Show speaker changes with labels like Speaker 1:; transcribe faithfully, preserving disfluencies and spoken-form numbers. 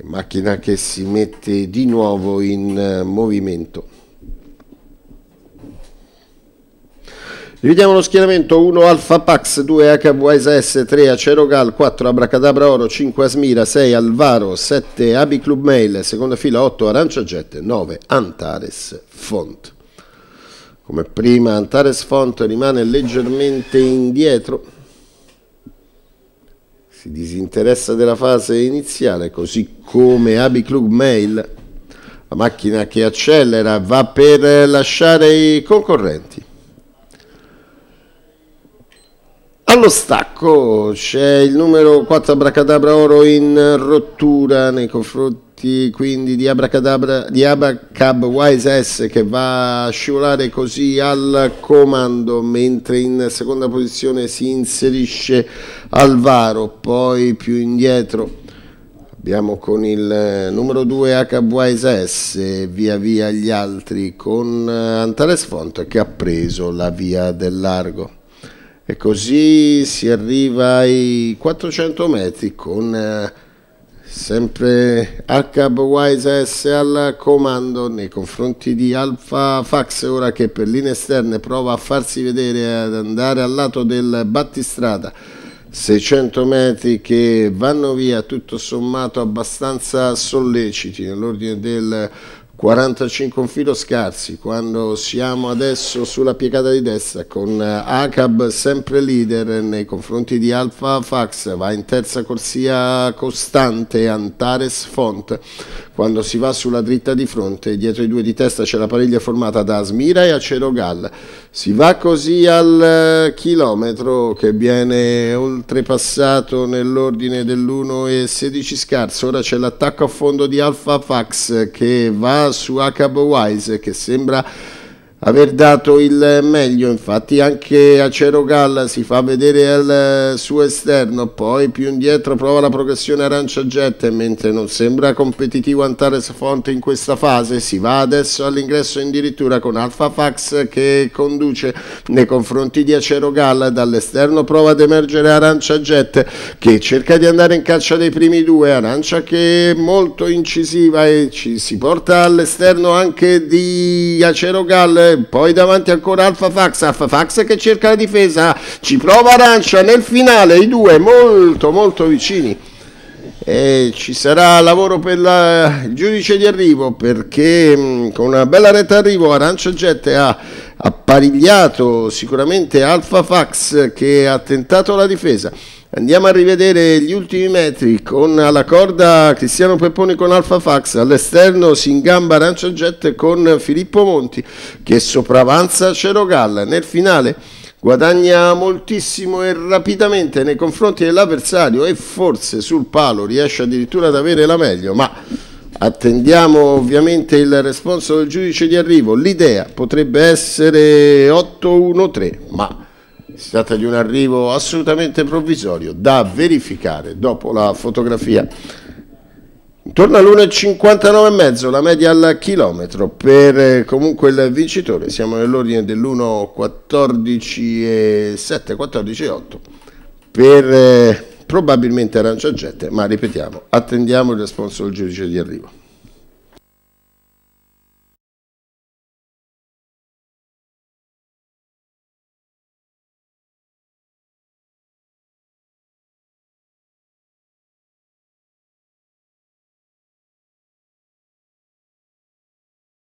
Speaker 1: macchina che si mette di nuovo in movimento. Rivediamo lo schieramento: uno Alfa Pax, due H B Wise S, tre Acerogal, quattro Abracadabra Oro, cinque Asmira, sei Alvaro, sette Abi Club Mail, seconda fila otto Arancia Jet, nove Antares Font. Come prima Antares Font rimane leggermente indietro, si disinteressa della fase iniziale, così come Abi Club Mail, la macchina che accelera, va per lasciare i concorrenti. Allo stacco c'è il numero quattro Abracadabra Oro in rottura nei confronti quindi di Abracadabra di Abacab Wise S, che va a scivolare così al comando, mentre in seconda posizione si inserisce Alvaro. Poi più indietro abbiamo con il numero due H B Wise S via via gli altri, con Antares Font che ha preso la via del largo. E così si arriva ai quattrocento metri con eh, sempre H B Wise S al comando nei confronti di Alfa Fax, ora che per linee esterne prova a farsi vedere, ad andare al lato del battistrada. seicento metri che vanno via tutto sommato abbastanza solleciti, nell'ordine del quarantacinque, un filo scarsi, quando siamo adesso sulla piegata di destra con A C A B sempre leader nei confronti di Alfa Fax. Va in terza corsia costante Antares Font. Quando si va sulla dritta di fronte, dietro i due di testa c'è la pariglia formata da Asmira e Acerogal. Si va così al chilometro che viene oltrepassato nell'ordine dell'uno e sedici scarso. Ora c'è l'attacco a fondo di Alfa Fax che va su H B Wise, che sembra aver dato il meglio. Infatti anche Acerogal si fa vedere al suo esterno, poi più indietro prova la progressione Arancia Jet, mentre non sembra competitivo Antares Font in questa fase. Si va adesso all'ingresso addirittura con Alfa Fax che conduce nei confronti di Acerogal. Dall'esterno prova ad emergere Arancia Jet che cerca di andare in caccia dei primi due. Arancia che è molto incisiva e ci si porta all'esterno anche di Acerogal. Poi davanti ancora Alfa Fax, Alfa Fax che cerca la difesa, ci prova Arancia. Nel finale i due molto molto vicini e ci sarà lavoro per la, il giudice di arrivo, perché mh, con una bella retta arrivo Arancia Jet ha apparigliato sicuramente Alfa Fax che ha tentato la difesa. Andiamo a rivedere gli ultimi metri con alla corda Cristiano Pepponi con Alfa Fax, all'esterno si ingamba Arancia Jet con Filippo Monti che sopravanza Acerogal. Nel finale guadagna moltissimo e rapidamente nei confronti dell'avversario e forse sul palo riesce addirittura ad avere la meglio, ma attendiamo ovviamente il responso del giudice di arrivo. L'idea potrebbe essere otto uno tre, ma si tratta di un arrivo assolutamente provvisorio da verificare dopo la fotografia. Intorno all'uno e cinquantanove e mezzo la media al chilometro per comunque il vincitore. Siamo nell'ordine dell'uno quattordici e sette, quattordici e otto per eh, probabilmente Arancia Jet, ma ripetiamo, attendiamo il responso del giudice di arrivo.